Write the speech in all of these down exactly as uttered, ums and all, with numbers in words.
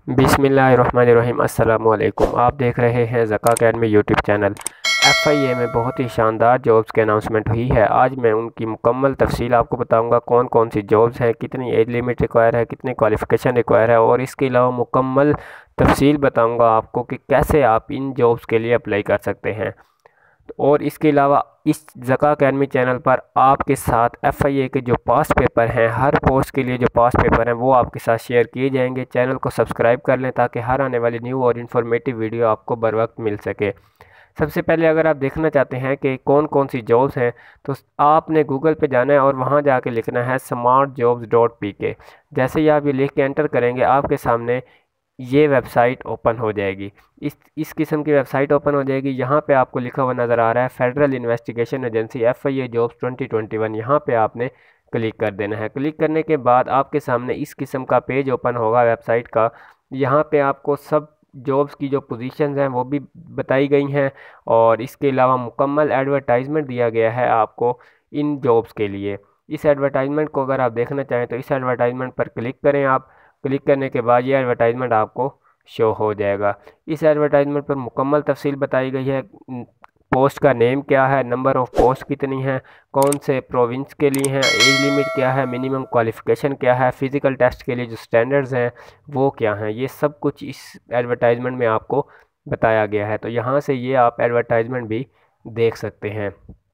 बिस्मिल्लाहिर्रहमानिर्रहीम। अस्सलामुअलैकुम। आप देख रहे हैं Zaka academy YouTube channel. F I A में बहुत ही शानदार जॉब्स की अनाउंसमेंट हुई है। आज मैं उनकी मुकम्मल तफसील आपको बताऊंगा, कौन कौन सी जॉब्स हैं, कितनी एज लिमिट रिक्वायर है, कितनी क्वालिफ़िकेशन रिक्वायर है, और इसके अलावा मुकम्मल तफसील बताऊंगा आपको कि कैसे आप इन जॉब्स के लिए अप्लाई कर सकते हैं। और इसके अलावा इस ज़का अकेडमी चैनल पर आपके साथ एफ आई ए के जो पास पेपर हैं, हर पोस्ट के लिए जो पास पेपर हैं वो आपके साथ शेयर किए जाएंगे। चैनल को सब्सक्राइब कर लें ताकि हर आने वाली न्यू और इन्फॉर्मेटिव वीडियो आपको बर वक्त मिल सके। सबसे पहले अगर आप देखना चाहते हैं कि कौन कौन सी जॉब्स हैं, तो आपने गूगल पे जाना है और वहां जाके लिखना है स्मार्ट जॉब्स डॉट पी के। जैसे ही आप ये लिख के एंटर करेंगे, आपके सामने ये वेबसाइट ओपन हो जाएगी। इस इस किस्म की वेबसाइट ओपन हो जाएगी। यहाँ पे आपको लिखा हुआ नज़र आ रहा है federal investigation agency F I A jobs twenty twenty one. यहाँ पे आपने क्लिक कर देना है। क्लिक करने के बाद आपके सामने इस किस्म का पेज ओपन होगा वेबसाइट का। यहाँ पे आपको सब जॉब्स की जो पोजीशंस हैं वो भी बताई गई हैं, और इसके अलावा मुकम्मल एडवर्टाइजमेंट दिया गया है आपको इन जॉब्स के लिए। इस एडवर्टाइजमेंट को अगर आप देखना चाहें तो इस एडवर्टाइजमेंट पर क्लिक करें। आप क्लिक करने के बाद ये एडवर्टाइजमेंट आपको शो हो जाएगा। इस एडवर्टाइजमेंट पर मुकम्मल तफसील बताई गई है। पोस्ट का नेम क्या है, नंबर ऑफ़ पोस्ट कितनी है, कौन से प्रोविंस के लिए हैं, एज लिमिट क्या है, मिनिमम क्वालिफ़िकेशन क्या है, फ़िज़िकल टेस्ट के लिए जो स्टैंडर्ड्स हैं वो क्या हैं, ये सब कुछ इस एडवर्टाइजमेंट में आपको बताया गया है। तो यहाँ से ये आप एडवर्टाइजमेंट भी देख सकते हैं।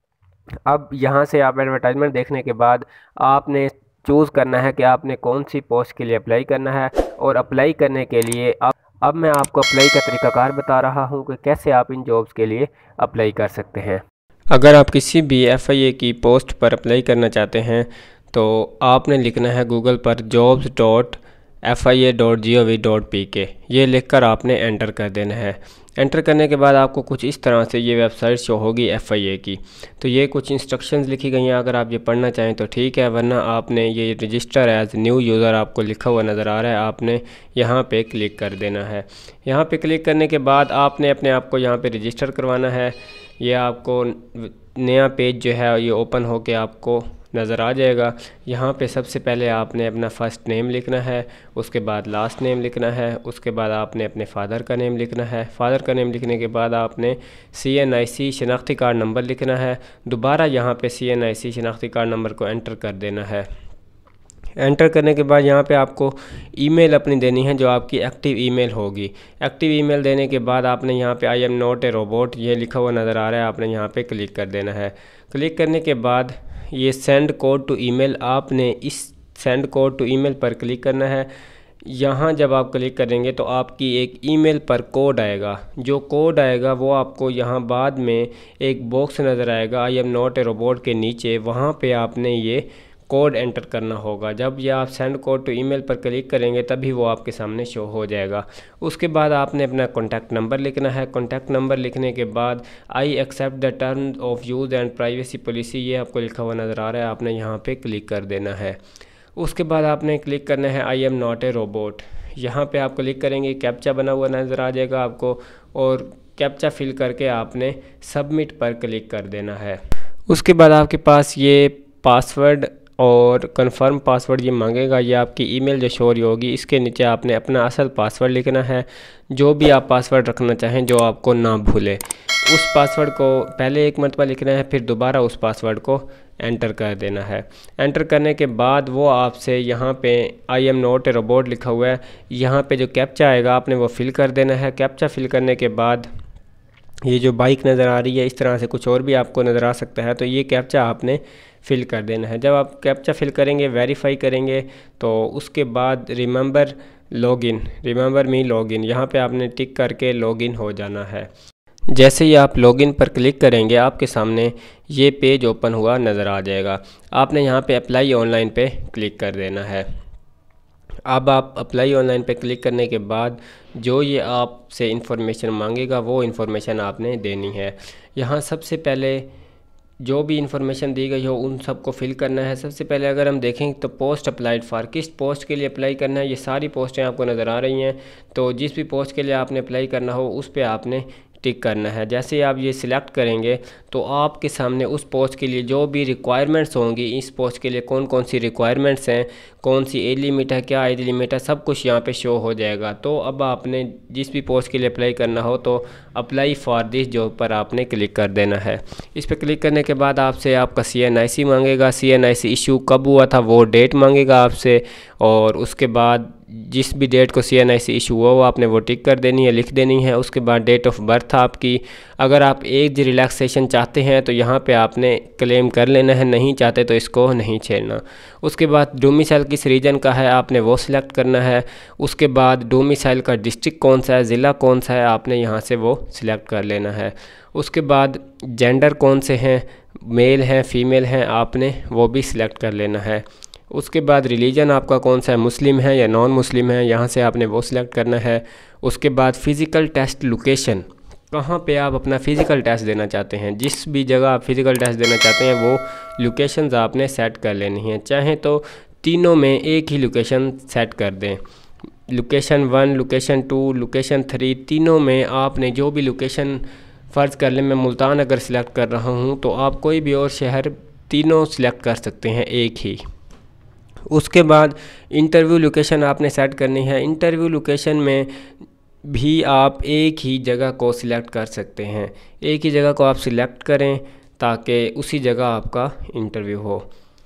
अब यहाँ से आप एडवर्टाइजमेंट देखने के बाद आपने चूज़ करना है कि आपने कौन सी पोस्ट के लिए अप्लाई करना है। और अप्लाई करने के लिए अब अब मैं आपको अप्लाई का तरीक़ाकार बता रहा हूँ कि कैसे आप इन जॉब्स के लिए अप्लाई कर सकते हैं। अगर आप किसी भी एफ आई ए की पोस्ट पर अप्लाई करना चाहते हैं तो आपने लिखना है गूगल पर jobs dot F I A dot G O V dot P K. ये लिख कर आपने एंटर कर देना है। एंटर करने के बाद आपको कुछ इस तरह से ये वेबसाइट शो होगी एफ आई ए की। तो ये कुछ इंस्ट्रक्शंस लिखी गई हैं, अगर आप ये पढ़ना चाहें तो ठीक है, वरना आपने ये रजिस्टर एज न्यू यूज़र आपको लिखा हुआ नज़र आ रहा है, आपने यहाँ पे क्लिक कर देना है। यहाँ पे क्लिक करने के बाद आपने अपने आप को यहाँ पे रजिस्टर करवाना है। ये आपको नया पेज जो है ये ओपन होके आपको नज़र आ जाएगा। यहाँ पे सबसे पहले आपने अपना फ़र्स्ट नेम लिखना है, उसके बाद लास्ट नेम लिखना है, उसके बाद आपने अपने फ़ादर का नेम लिखना है। फ़ादर का नेम लिखने के बाद आपने सी एन आई सी शनाख्ती कार्ड नंबर लिखना है। दोबारा यहाँ पे सी एन आई सी शनाख्ती कार्ड नंबर को एंटर कर देना है। एंटर करने के बाद यहाँ पे आपको ईमेल अपनी देनी है जो आपकी एक्टिव ईमेल होगी। एक्टिव ईमेल देने के बाद आपने यहाँ पे I am not a robot ये लिखा हुआ नज़र आ रहा है, आपने यहाँ पे क्लिक कर देना है। क्लिक करने के बाद ये सेंड कोड टू ईमेल, आपने इस सेंड कोड टू ईमेल पर क्लिक करना है। यहाँ जब आप क्लिक करेंगे तो आपकी एक ईमेल पर कोड आएगा। जो कोड आएगा वो आपको यहाँ बाद में एक बॉक्स नज़र आएगा I am not a robot के नीचे, वहाँ पे आपने ये कोड एंटर करना होगा। जब ये आप सेंड कोड टू ईमेल पर क्लिक करेंगे तभी वो आपके सामने शो हो जाएगा। उसके बाद आपने अपना कॉन्टैक्ट नंबर लिखना है। कॉन्टैक्ट नंबर लिखने के बाद I accept the terms of use and privacy policy ये आपको लिखा हुआ नज़र आ रहा है, आपने यहाँ पे क्लिक कर देना है। उसके बाद आपने क्लिक करना है I am not a robot. यहाँ पे आप क्लिक करेंगे, कैप्चा बना हुआ नज़र आ जाएगा आपको, और कैप्चा फिल करके आपने सबमिट पर क्लिक कर देना है। उसके बाद आपके पास ये पासवर्ड और कंफर्म पासवर्ड ये मांगेगा। ये आपकी ईमेल जो शो रही होगी, इसके नीचे आपने अपना असल पासवर्ड लिखना है। जो भी आप पासवर्ड रखना चाहें जो आपको ना भूले, उस पासवर्ड को पहले एक मरतबा लिखना है, फिर दोबारा उस पासवर्ड को एंटर कर देना है। एंटर करने के बाद वो आपसे यहाँ पे I am not a robot लिखा हुआ है, यहाँ पे जो कैप्चा आएगा आपने वो फिल कर देना है। कैप्चा फिल करने के बाद ये जो बाइक नज़र आ रही है, इस तरह से कुछ और भी आपको नज़र आ सकता है, तो ये कैप्चा आपने फ़िल कर देना है। जब आप कैप्चा फिल करेंगे, वेरीफाई करेंगे, तो उसके बाद remember login remember me login यहाँ पे आपने टिक करके लॉगिन हो जाना है। जैसे ही आप लॉगिन पर क्लिक करेंगे आपके सामने ये पेज ओपन हुआ नज़र आ जाएगा। आपने यहाँ पे अप्लाई ऑनलाइन पे क्लिक कर देना है। अब आप अप्लाई ऑनलाइन पे क्लिक करने के बाद जो ये आपसे इंफॉर्मेशन मांगेगा वो इंफॉर्मेशन आपने देनी है। यहाँ सबसे पहले जो भी इंफॉर्मेशन दी गई हो उन सबको फिल करना है। सबसे पहले अगर हम देखें तो पोस्ट अप्लाइड फॉर, किस पोस्ट के लिए अप्लाई करना है, ये सारी पोस्टें आपको नज़र आ रही हैं। तो जिस भी पोस्ट के लिए आपने अप्लाई करना हो उस पर आपने टिक करना है। जैसे आप ये सिलेक्ट करेंगे तो आपके सामने उस पोस्ट के लिए जो भी रिक्वायरमेंट्स होंगी, इस पोस्ट के लिए कौन कौन सी रिक्वायरमेंट्स हैं, कौन सी एज लिमिट है, क्या एज लिमिट है, सब कुछ यहाँ पे शो हो जाएगा। तो अब आपने जिस भी पोस्ट के लिए अप्लाई करना हो तो अप्लाई फॉर दिस जॉब पर आपने क्लिक कर देना है। इस पर क्लिक करने के बाद आपसे आपका सी एन आई सी मांगेगा, सी एन आई सी इशू कब हुआ था वो डेट मांगेगा आपसे, और उसके बाद जिस भी डेट को सी एन आई सी इशू हुआ वो आपने वो टिक कर देनी है, लिख देनी है। उसके बाद डेट ऑफ बर्थ आपकी, अगर आप एज रिलैक्सेशन चाहते हैं तो यहाँ पे आपने क्लेम कर लेना है, नहीं चाहते तो इसको नहीं छेड़ना। उसके बाद डोमिसाइल किस रीजन का है आपने वो सिलेक्ट करना है। उसके बाद डोमिसाइल का डिस्ट्रिक्ट कौन सा है, ज़िला कौन सा है, आपने यहाँ से वो सिलेक्ट कर लेना है। उसके बाद जेंडर कौन से हैं, मेल हैं फीमेल हैं, आपने वो भी सिलेक्ट कर लेना है। उसके बाद रिलीजन आपका कौन सा है, मुस्लिम है या नॉन मुस्लिम है, यहाँ से आपने वो सिलेक्ट करना है। उसके बाद फ़िज़िकल टेस्ट लोकेशन, कहाँ पे आप अपना फ़िज़िकल टेस्ट देना चाहते हैं, जिस भी जगह आप फ़िज़िकल टेस्ट देना चाहते हैं वो लोकेशंस आपने सेट कर लेनी हैं। चाहे तो तीनों में एक ही लोकेशन सेट कर दें, location one, location two, location three, तीनों में आपने जो भी लोकेशन, फ़र्ज़ कर लें मैं मुल्तान अगर सिलेक्ट कर रहा हूँ तो आप कोई भी और शहर तीनों सिलेक्ट कर सकते हैं एक ही। उसके बाद इंटरव्यू लोकेशन आपने सेट करनी है। इंटरव्यू लोकेशन में भी आप एक ही जगह को सिलेक्ट कर सकते हैं, एक ही जगह को आप सिलेक्ट करें ताकि उसी जगह आपका इंटरव्यू हो।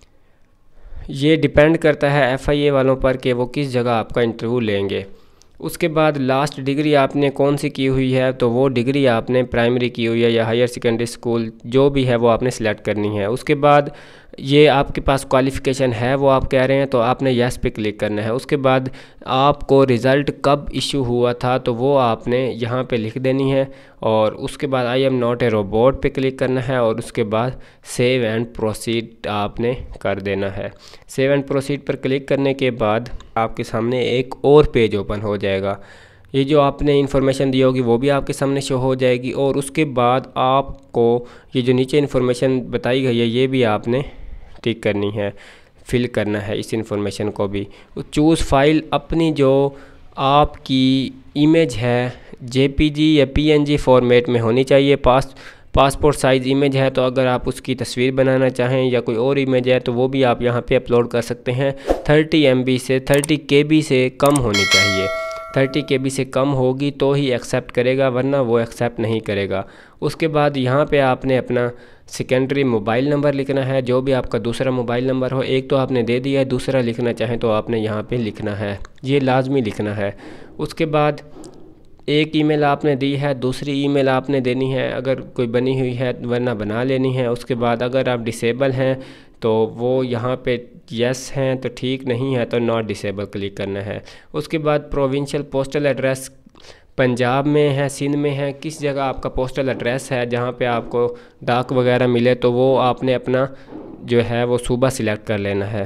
ये डिपेंड करता है एफ आई ए वालों पर कि वो किस जगह आपका इंटरव्यू लेंगे। उसके बाद लास्ट डिग्री आपने कौन सी की हुई है, तो वो डिग्री आपने प्राइमरी की हुई है या हायर सेकेंडरी स्कूल जो भी है वो आपने सिलेक्ट करनी है। उसके बाद ये आपके पास क्वालिफ़िकेशन है वो आप कह रहे हैं तो आपने यस पे क्लिक करना है। उसके बाद आपको रिज़ल्ट कब इशू हुआ था तो वो आपने यहाँ पे लिख देनी है, और उसके बाद I am not a robot पे क्लिक करना है, और उसके बाद सेव एंड प्रोसीड आपने कर देना है। सेव एंड प्रोसीड पर क्लिक करने के बाद आपके सामने एक और पेज ओपन हो जाएगा। ये जो आपने इन्फॉर्मेशन दी होगी वो भी आपके सामने शो हो जाएगी, और उसके बाद आपको ये जो नीचे इन्फॉर्मेशन बताई गई है ये भी आपने टिक करनी है, फिल करना है इस इन्फॉर्मेशन को भी। चूज़ फाइल, अपनी जो आपकी इमेज है जेपीजी या पीएनजी फॉर्मेट में होनी चाहिए। पास पासपोर्ट साइज़ इमेज है तो अगर आप उसकी तस्वीर बनाना चाहें या कोई और इमेज है तो वो भी आप यहाँ पे अपलोड कर सकते हैं। थर्टी एम बी से थर्टी के बी से कम होनी चाहिए, थर्टी के बी से कम होगी तो ही एक्सेप्ट करेगा, वरना वो एक्सेप्ट नहीं करेगा। उसके बाद यहाँ पे आपने अपना सेकेंडरी मोबाइल नंबर लिखना है, जो भी आपका दूसरा मोबाइल नंबर हो। एक तो आपने दे दिया है, दूसरा लिखना चाहें तो आपने यहाँ पे लिखना है, ये लाजमी लिखना है। उसके बाद एक ईमेल आपने दी है, दूसरी ईमेल आपने देनी है अगर कोई बनी हुई है, वरना बना लेनी है। उसके बाद अगर आप डिसेबल हैं तो वो यहाँ पे यस हैं तो ठीक, नहीं है तो नॉट डिसेबल क्लिक करना है। उसके बाद प्रोविंशियल पोस्टल एड्रेस, पंजाब में है, सिंध में है, किस जगह आपका पोस्टल एड्रेस है जहाँ पे आपको डाक वगैरह मिले तो वो आपने अपना जो है वो सूबा सिलेक्ट कर लेना है।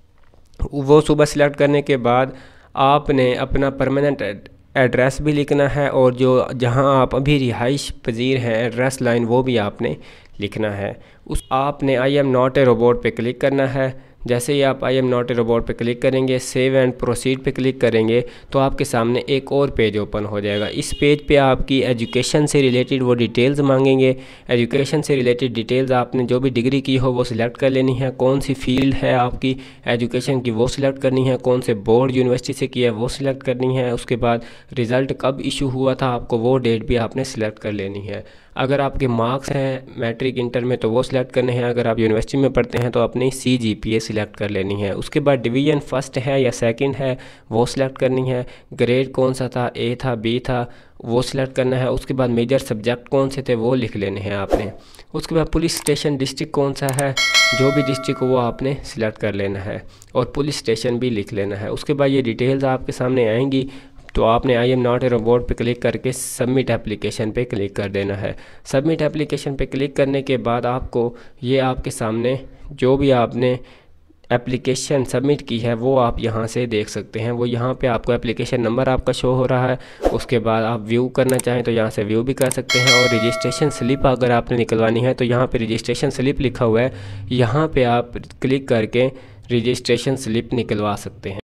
वो सूबा सिलेक्ट करने के बाद आपने अपना परमानेंट एड्रेस भी लिखना है, और जो जहां आप अभी रिहाइश पजीर हैं एड्रेस लाइन वो भी आपने लिखना है। उस आपने I am not a robot पे क्लिक करना है। जैसे ही आप I am not a robot पे क्लिक करेंगे, सेव एंड प्रोसीड पे क्लिक करेंगे तो आपके सामने एक और पेज ओपन हो जाएगा। इस पेज पे आपकी एजुकेशन से रिलेटेड वो डिटेल्स मांगेंगे। एजुकेशन से रिलेटेड डिटेल्स आपने जो भी डिग्री की हो वो सिलेक्ट कर लेनी है, कौन सी फील्ड है आपकी एजुकेशन की वो सिलेक्ट करनी है, कौन से बोर्ड यूनिवर्सिटी से किया है वो सिलेक्ट करनी है। उसके बाद रिज़ल्ट कब इशू हुआ था आपको वो डेट भी आपने सिलेक्ट कर लेनी है। अगर आपके मार्क्स हैं मैट्रिक इंटर में तो वो सिलेक्ट करने हैं, अगर आप यूनिवर्सिटी में पढ़ते हैं तो अपनी सी जी पी ए सिलेक्ट कर लेनी है। उसके बाद डिवीज़न फर्स्ट है या सेकंड है वो सिलेक्ट करनी है, ग्रेड कौन सा था, ए था, बी था, वो सिलेक्ट करना है। उसके बाद मेजर सब्जेक्ट कौन से थे वो लिख लेने हैं आपने। उसके बाद पुलिस स्टेशन डिस्ट्रिक्ट कौन सा है, जो भी डिस्ट्रिक्ट हो वो आपने सिलेक्ट कर लेना है, और पुलिस स्टेशन भी लिख लेना है। उसके बाद ये डिटेल्स आपके सामने आएंगी तो आपने I am not a robot पे क्लिक करके सबमिट एप्लीकेशन पे क्लिक कर देना है। सबमिट एप्लीकेशन पे क्लिक करने के बाद आपको ये आपके सामने जो भी आपने एप्लीकेशन सबमिट की है वो आप यहाँ से देख सकते हैं। वो यहाँ पे आपको एप्लीकेशन नंबर आपका शो हो रहा है। उसके बाद आप व्यू करना चाहें तो यहाँ से व्यू भी कर सकते हैं, और रजिस्ट्रेशन स्लिप अगर आपने निकलवानी है तो यहाँ पे रजिस्ट्रेशन स्लिप लिखा हुआ है, यहाँ पे आप क्लिक करके रजिस्ट्रेशन स्लिप निकलवा सकते हैं।